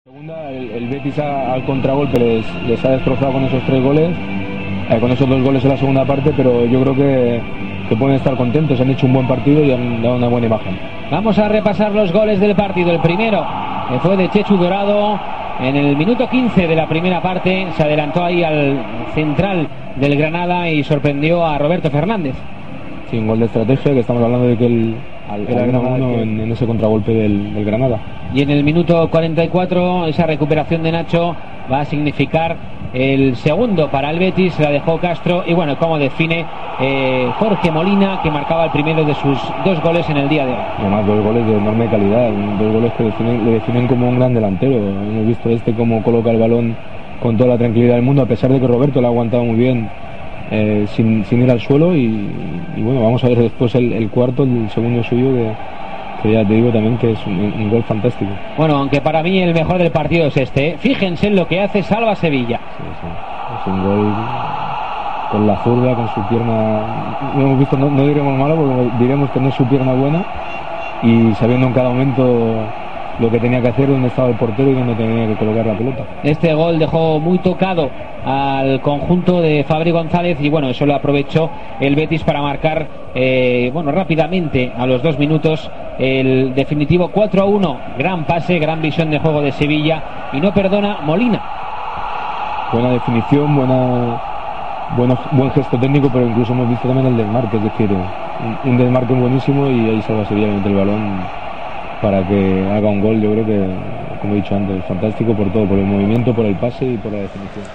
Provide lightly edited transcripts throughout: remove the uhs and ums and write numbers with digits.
Segunda, el Betis al contragolpe les ha destrozado con esos 3 goles, con esos 2 goles en la segunda parte, pero yo creo que pueden estar contentos, han hecho un buen partido y han dado una buena imagen. Vamos a repasar los goles del partido. El primero fue de Chechu Dorado en el minuto 15 de la primera parte, se adelantó ahí al central del Granada y sorprendió a Roberto Fernández. Sí, un gol de estrategia, que estamos hablando de que el Granada en ese contragolpe del Granada. Y en el minuto 44 esa recuperación de Nacho va a significar el segundo para el Betis, la dejó Castro y bueno, como define Jorge Molina, que marcaba el primero de sus 2 goles en el día de hoy. Además 2 goles de enorme calidad, 2 goles que le definen como un gran delantero. Hemos visto cómo coloca el balón con toda la tranquilidad del mundo, a pesar de que Roberto lo ha aguantado muy bien, sin ir al suelo y bueno, vamos a ver después el cuarto, el segundo suyo, que ya te digo también que es un gol fantástico. Bueno, aunque para mí el mejor del partido es este, fíjense en lo que hace Salva Sevilla. Sí. Es un gol con la zurda, con su pierna, lo hemos visto, no diremos malo porque diremos que no es su pierna buena, y sabiendo en cada momento lo que tenía que hacer, dónde estaba el portero y dónde tenía que colocar la pelota. Este gol dejó muy tocado al conjunto de Fabri González y bueno, eso lo aprovechó el Betis para marcar rápidamente a los 2 minutos el definitivo 4-1. Gran pase, gran visión de juego de Sevilla y no perdona Molina. Buena definición, buen gesto técnico, pero incluso hemos visto también el desmarque, es decir, un desmarque buenísimo, y ahí Salva Sevilla mete el balón para que haga un gol. Yo creo que, como he dicho antes, fantástico por todo, por el movimiento, por el pase y por la definición.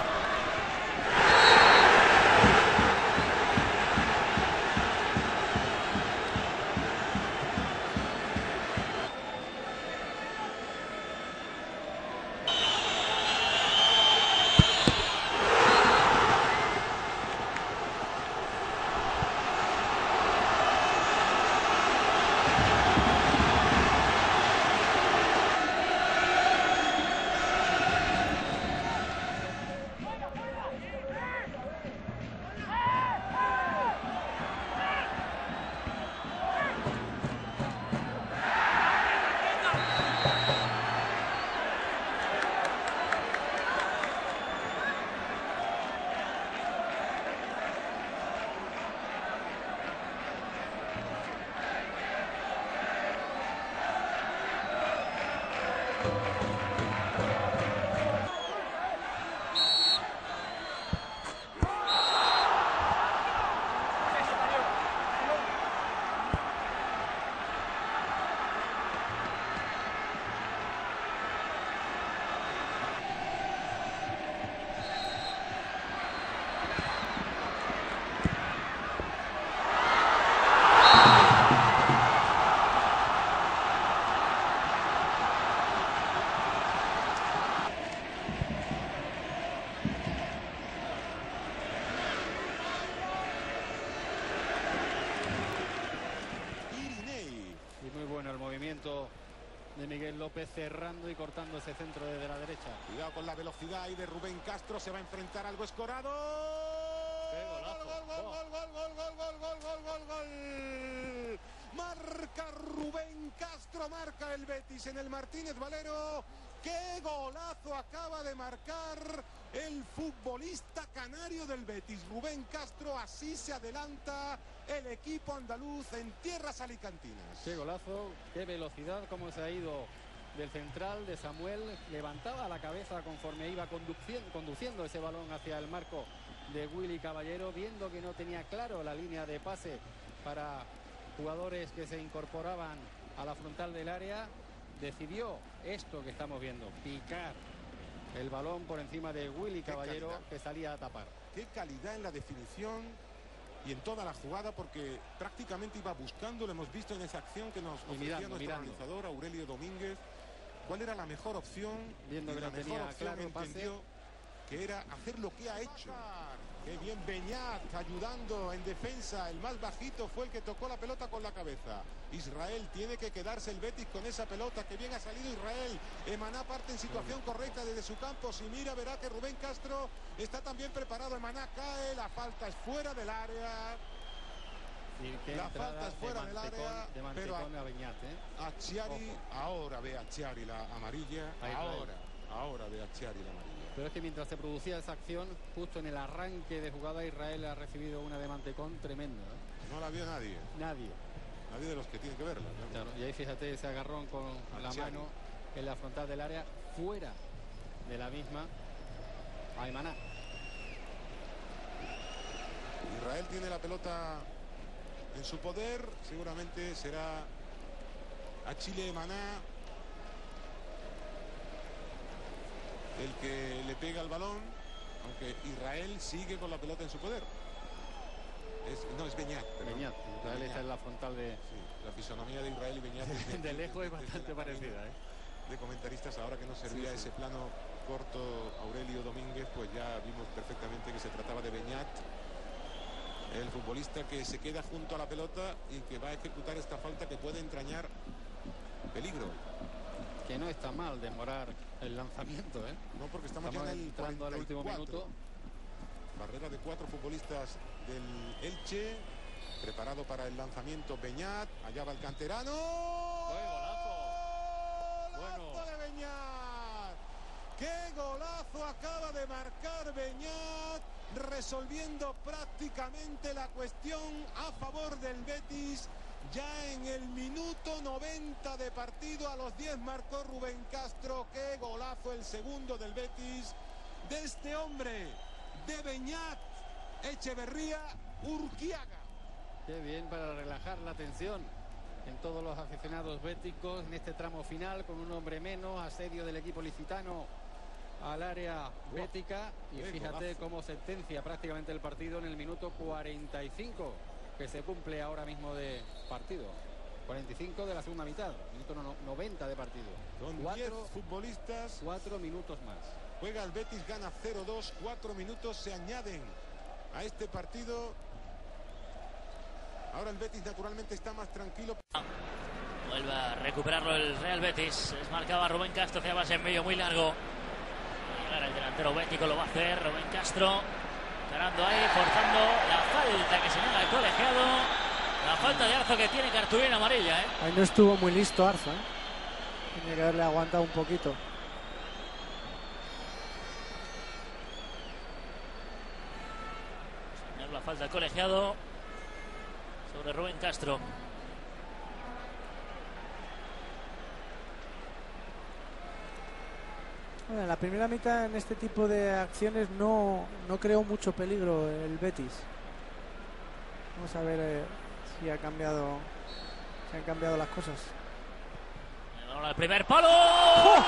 De Miguel López cerrando y cortando ese centro desde la derecha. Cuidado con la velocidad ahí de Rubén Castro, se va a enfrentar algo Escorado. ¡Qué golazo! ¡Gol! Marca Rubén Castro, marca el Betis en el Martínez Valero. ¡Qué golazo acaba de marcar el futbolista canario del Betis, Rubén Castro! Así se adelanta el equipo andaluz en tierras alicantinas. ¡Qué golazo! ¡Qué velocidad! Cómo se ha ido del central de Samuel. Levantaba la cabeza conforme iba conduciendo ese balón hacia el marco de Willy Caballero, viendo que no tenía claro la línea de pase para jugadores que se incorporaban a la frontal del área. Decidió esto que estamos viendo, picar el balón por encima de Willy Caballero, que salía a tapar. Qué calidad en la definición y en toda la jugada, porque prácticamente iba buscando, lo hemos visto en esa acción que nos ofrecía nuestro organizador Aurelio Domínguez, cuál era la mejor opción, viendo que la no mejor tenía opción claro entendió que era hacer lo que ha hecho. Qué bien Beñat ayudando en defensa, el más bajito fue el que tocó la pelota con la cabeza. Israel, tiene que quedarse el Betis con esa pelota, que bien ha salido Israel. Emaná parte en situación correcta desde su campo, si mira verá que Rubén Castro está también preparado. Emaná cae, la falta es fuera del área. La falta es fuera del área, pero a Beñat, a Chiari, ahora ve a Chiari la amarilla, ahora ve a Chiari la amarilla. Pero es que mientras se producía esa acción, justo en el arranque de jugada, Israel ha recibido una de Mantecón tremenda. No la vio nadie. Nadie de los que tienen que verla. Claro, y ahí fíjate ese agarrón con la mano en la frontal del área, fuera de la misma. Aymaná. Israel tiene la pelota en su poder, seguramente será a Chile Maná el que le pega el balón, aunque Israel sigue con la pelota en su poder. No, es Beñat. Beñat. Israel está en la frontal de... Sí, la fisonomía de Israel y Beñat de lejos es bastante parecida. De comentaristas, ahora que nos servía ese plano corto Aurelio Domínguez, pues ya vimos perfectamente que se trataba de Beñat, el futbolista que se queda junto a la pelota y que va a ejecutar esta falta que puede entrañar peligro. Que no está mal demorar el lanzamiento, No, porque estamos ya en el entrando al último minuto. Barrera de 4 futbolistas del Elche, preparado para el lanzamiento Beñat, allá va el canterano. ¡Golazo de Beñat! ¡Qué golazo acaba de marcar Beñat! Resolviendo prácticamente la cuestión a favor del Betis. Ya en el minuto 90 de partido, a los 10 marcó Rubén Castro. ¡Qué golazo el segundo del Betis! De este hombre, de Beñat Echeverría Urquiaga. Qué bien para relajar la tensión en todos los aficionados béticos en este tramo final, con un hombre menos, asedio del equipo licitano al área bética. Y fíjate cómo sentencia prácticamente el partido en el minuto 45 que se cumple ahora mismo de partido. 45 de la segunda mitad, minuto 90 de partido. Con 10 futbolistas, 4 minutos más. Juega el Betis, gana 0-2, 4 minutos se añaden a este partido. Ahora el Betis naturalmente está más tranquilo. Vuelve a recuperarlo el Real Betis. Es marcaba Rubén Castro hacia base en medio muy largo. El delantero bético lo va a hacer. Rubén Castro ganando ahí, forzando la falta que señala el colegiado. La falta de Arzo que tiene cartulina amarilla. Ahí no estuvo muy listo Arzo. Tiene que haberle aguantado un poquito. La falta del colegiado sobre Rubén Castro. Bueno, en la primera mitad en este tipo de acciones no creó mucho peligro el Betis. Vamos a ver si han cambiado las cosas. Ahora el primer palo. ¡Oh!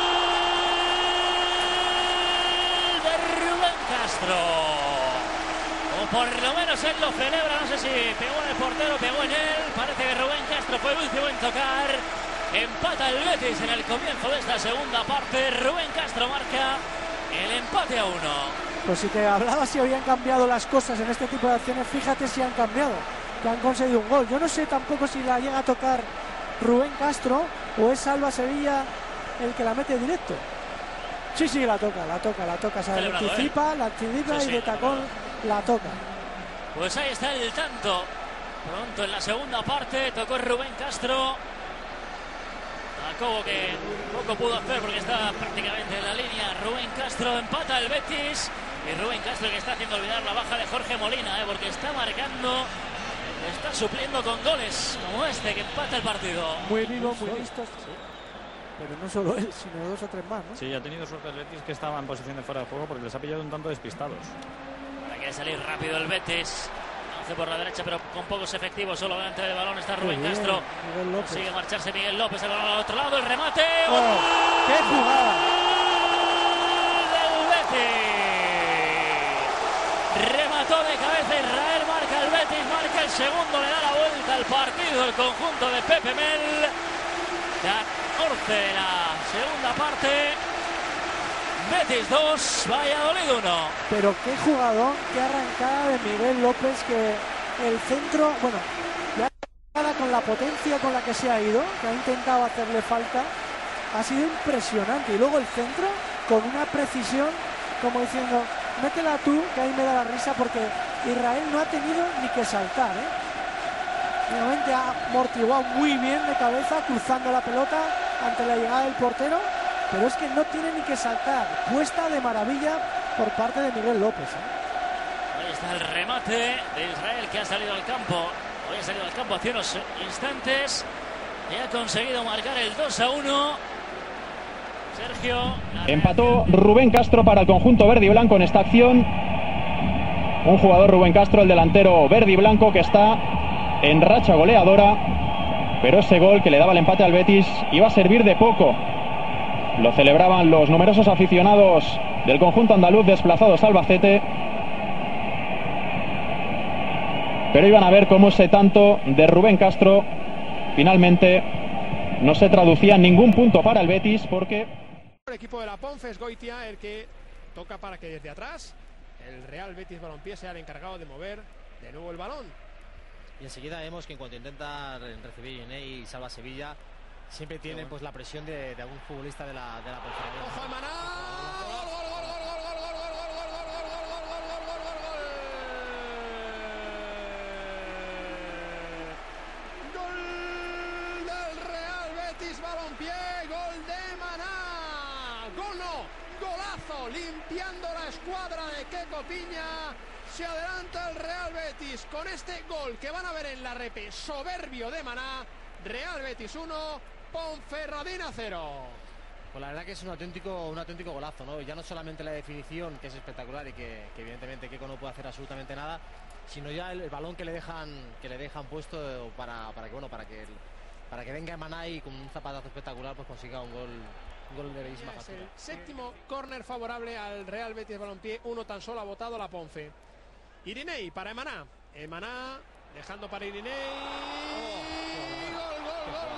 De Rubén Castro. O por lo menos él lo celebra, no sé si pegó en el portero, pegó en él. Parece que Rubén Castro fue el último en tocar. Empata el Betis en el comienzo de esta segunda parte. Rubén Castro marca el empate a 1. Pues si te hablaba si habían cambiado las cosas en este tipo de acciones, fíjate si han cambiado, que han conseguido un gol. Yo no sé tampoco si la llega a tocar Rubén Castro o es Alba Sevilla el que la mete directo. Sí, la toca, o sea, la anticipa y de tacón la toca. Pues ahí está el tanto. Pronto en la segunda parte tocó Rubén Castro. Jacobo que poco pudo hacer porque estaba prácticamente en la línea. Rubén Castro empata el Betis. Y Rubén Castro que está haciendo olvidar la baja de Jorge Molina, porque está marcando, está supliendo con goles como este que empata el partido. Muy vivo, muy listo. Sí. Pero no solo él, sino 2 o 3 más, ¿no? Sí, ha tenido suerte el Betis, que estaba en posición de fuera de juego porque les ha pillado un tanto despistados. Ahora quiere salir rápido el Betis. Hace por la derecha, pero con pocos efectivos. Solo delante del balón está Rubén Castro. Sigue marcharse Miguel López. El balón al otro lado. El remate. ¡Oh! ¡Qué jugada! Del Betis. Remató de cabeza Israel. Marca el Betis. Marca el segundo. Le da la vuelta al partido el conjunto de Pepe Mel. 14 de la segunda parte. Betis 2, Valladolid 1. Pero qué jugador, qué arrancada de Miguel López, que el centro, bueno, ya con la potencia con la que se ha ido, que ha intentado hacerle falta, ha sido impresionante. Y luego el centro con una precisión, como diciendo, métela tú, que ahí me da la risa, porque Israel no ha tenido ni que saltar, Obviamente ha amortiguado muy bien de cabeza, cruzando la pelota ante la llegada del portero, pero es que no tiene ni que saltar. Puesta de maravilla por parte de Miguel López. Ahí está el remate de Israel, que ha salido al campo. Hoy ha salido al campo hace unos instantes y ha conseguido marcar el 2-1. Sergio. Empató Rubén Castro para el conjunto verde y blanco en esta acción. Un jugador, Rubén Castro, el delantero verde y blanco, que está en racha goleadora, pero ese gol que le daba el empate al Betis iba a servir de poco. Lo celebraban los numerosos aficionados del conjunto andaluz desplazados a Albacete, pero iban a ver cómo ese tanto de Rubén Castro finalmente no se traducía en ningún punto para el Betis, porque el equipo de la Ponfe es Goitia el que toca para que desde atrás el Real Betis Balompié sea el encargado de mover de nuevo el balón. Y enseguida vemos que en cuanto intenta recibir Inei y salva Sevilla, siempre tiene pues la presión de algún futbolista de la Ponferradina. ¡Ojo al Maná! ¡Gol del Real Betis Balompié! ¡Gol de Maná! ¡Gol no! ¡Golazo! Limpiando la escuadra de Keco Piña. Se adelanta el Real Betis con este gol que van a ver en la repe, soberbio de Maná. Real Betis 1, Ponferradina 0. Pues la verdad que es un auténtico golazo, ¿no? Ya no solamente la definición, que es espectacular y que evidentemente Keco no puede hacer absolutamente nada, sino ya el balón que le dejan puesto para que venga Maná y con un zapatazo espectacular pues consiga un gol de bellísima factura. El séptimo córner favorable al Real Betis Balompié, uno tan solo ha votado la Ponfe. Irinei para Emaná. Emaná dejando para Irinei. Gol,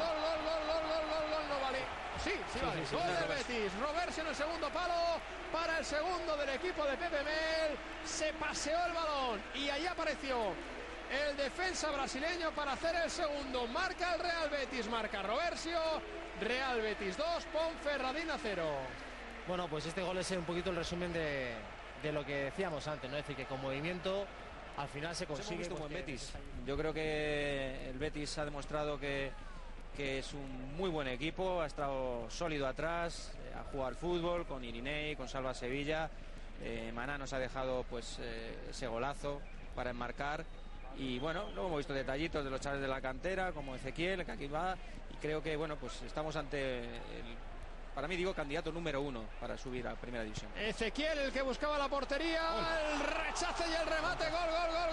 no vale. Sí, vale. Gol del Betis. Roverse en el segundo palo para el segundo del equipo de Pepe Mel. Se paseó el balón y allí apareció el defensa brasileño para hacer el segundo. Marca el Real Betis, marca Roversio. Real Betis 2, Ponferradina 0. Bueno, pues este gol es un poquito el resumen de lo que decíamos antes, ¿no? Es decir, que con movimiento al final se consigue. Un buen Betis. Yo creo que el Betis ha demostrado que es un muy buen equipo, ha estado sólido atrás, ha jugado al fútbol con Irinei, con Salva Sevilla. Maná nos ha dejado pues ese golazo para enmarcar. Y bueno, luego hemos visto detallitos de los chavales de la cantera, como Ezequiel, que aquí va, y creo que bueno, pues estamos ante para mí digo candidato número 1 para subir a primera división. Ezequiel, el que buscaba la portería, el rechace y el remate, gol.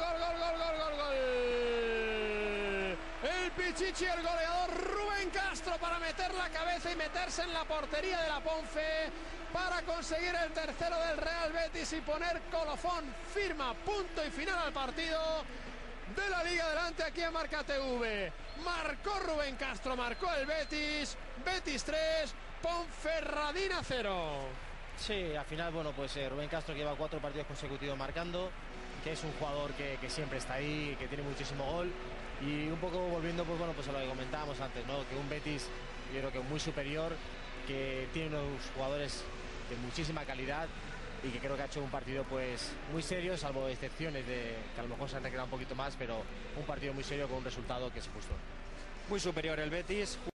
El Pichichi, el goleador Rubén Castro para meter la cabeza y meterse en la portería de la Ponfe para conseguir el tercero del Real Betis y poner colofón, firma, punto y final al partido de la Liga Adelante aquí en Marca TV. Marcó Rubén Castro, marcó el Betis. Betis 3, Ponferradina 0. Sí, al final, bueno, pues Rubén Castro, que lleva 4 partidos consecutivos marcando, que es un jugador que siempre está ahí, que tiene muchísimo gol. Y un poco volviendo pues bueno, pues a lo que comentábamos antes, ¿no? Que un Betis, yo creo que muy superior, que tiene unos jugadores de muchísima calidad y que creo que ha hecho un partido pues muy serio, salvo excepciones de que a lo mejor se han recreado un poquito más, pero un partido muy serio con un resultado que es justo. Muy superior el Betis,